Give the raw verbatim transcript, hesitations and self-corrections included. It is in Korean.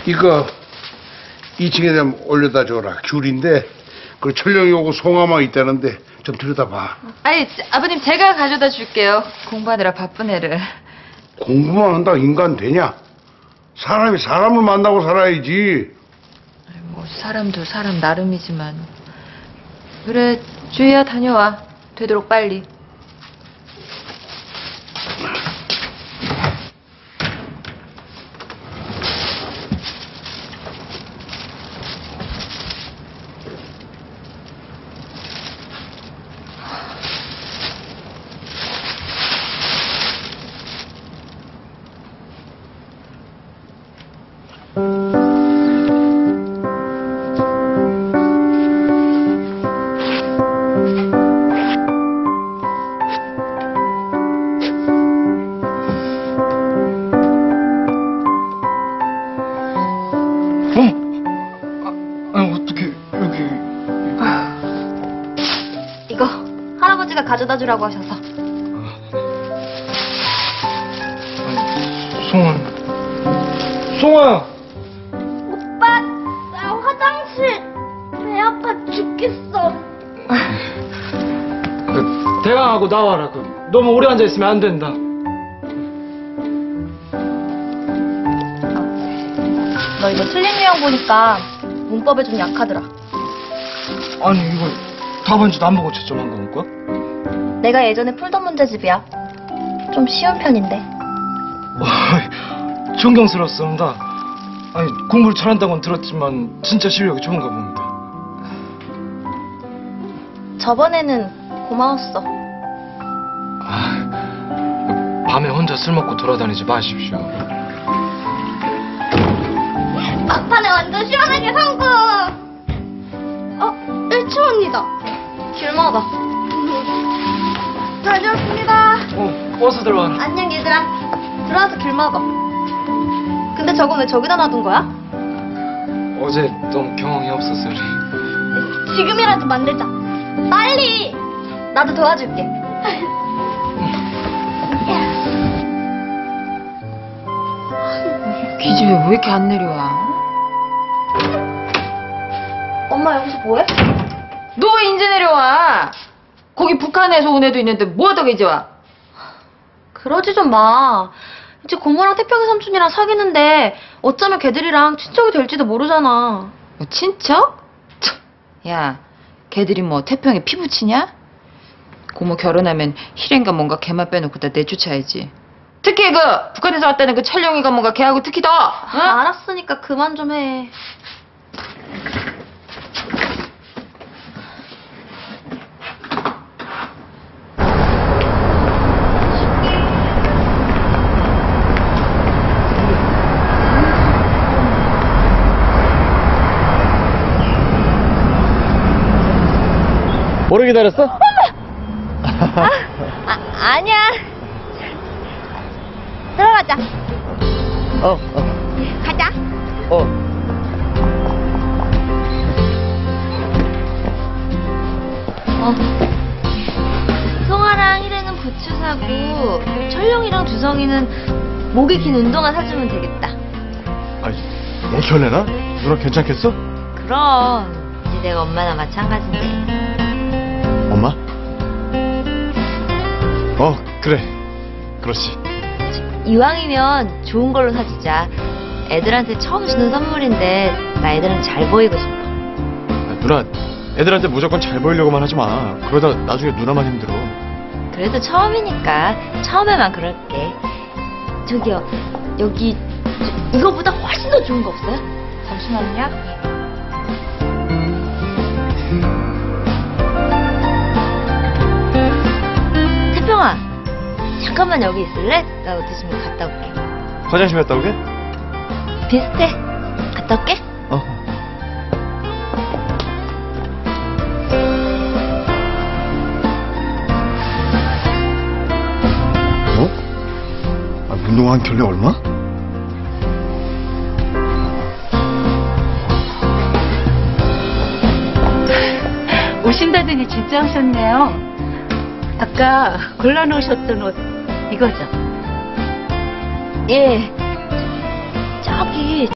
이거 이 층에 좀 올려다 줘라. 귤인데 그 철령이 오고 송아마 있다는데 좀 들여다봐. 아니, 아버님 제가 가져다 줄게요. 공부하느라 바쁜 애를. 공부만 한다고 인간 되냐? 사람이 사람을 만나고 살아야지. 뭐 사람도 사람 나름이지만. 그래, 주희야 다녀와. 되도록 빨리. 이거 할아버지가 가져다 주라고 하셔서. 송아, 송아. 오빠, 나 화장실. 배 아파 죽겠어. 그, 대강하고 나와라. 그, 너무 오래 앉아 있으면 안 된다. 너 이거 틀린 유형 보니까 문법에 좀 약하더라. 아니 이거 답안지도 안 보고 채점한 거니까? 내가 예전에 풀던 문제집이야. 좀 쉬운 편인데. 와, 존경스럽습니다. 아니 공부를 잘한다고는 들었지만 진짜 실력이 좋은가 봅니다. 저번에는 고마웠어. 아, 밤에 혼자 술 먹고 돌아다니지 마십시오. 막판에 완전 시원하게 성공! 어? 일치원이다. 귤 먹어. 다녀왔습니다. 어, 어서 들어와. 안녕 얘들아. 들어와서 귤 먹어. 근데 저건 왜 저기다 놔둔 거야? 어제 너무 경험이 없어서 그래. 지금이라도 만들자. 빨리! 나도 도와줄게. 기집애 왜 이렇게 안 내려와? 엄마 여기서 뭐해? 너 왜 이제 내려와? 거기 북한에서 온 애도 있는데 뭐하다가 이제 와? 그러지 좀 마. 이제 고모랑 태평이 삼촌이랑 사귀는데 어쩌면 걔들이랑 친척이 될지도 모르잖아. 뭐 친척? 참, 야, 걔들이 뭐 태평이 피부치냐? 고모 결혼하면 희랭가 뭔가 걔만 빼놓고 다 내쫓아야지. 특히 그 북한에서 왔다는 그 철령이가 뭔가 걔하고 특히 더. 응? 아, 알았으니까 그만 좀 해. 오래 기다렸어? 아, 아, 아니야. 들어가자. 어, 어, 가자. 어. 어. 송아랑 희래는 부츠 사고 철룡이랑 주성이는 목이 긴 운동화 사주면 되겠다. 아니, 용철내나? 누나 괜찮겠어? 그럼 이제 내가 엄마나 마찬가지인데. 엄마? 어, 그래. 그렇지. 이왕이면 좋은 걸로 사주자. 애들한테 처음 주는 선물인데 나 애들한테 잘 보이고 싶어. 아, 누나, 애들한테 무조건 잘 보이려고만 하지 마. 그러다 나중에 누나만 힘들어. 그래도 처음이니까 처음에만 그럴게. 저기요, 여기 저, 이거보다 훨씬 더 좋은 거 없어요? 잠시만요. 태평아, 잠깐만 여기 있을래? 나 어디 좀 갔다 올게. 화장실 갔다 오게? 비슷해. 갔다 올게. 어. 어? 아, 운동화 한 켤레 얼마? 오신다더니 진짜 오셨네요. 아까 골라놓으셨던 옷 이거죠? 예.